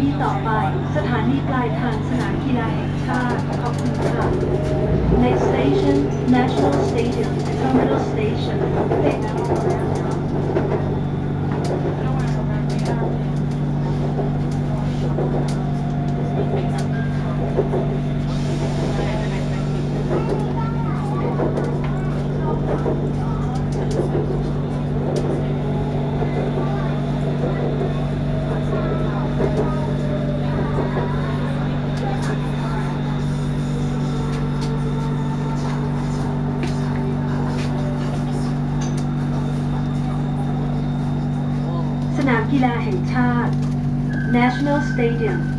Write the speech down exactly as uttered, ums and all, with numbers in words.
นีต่อไปสถานีปลายทางสนามกีฬาแห่งชาติขอบคุณค่ะ Next station National Stadium Terminal Station สนามกีฬาแห่งชาติ National Stadium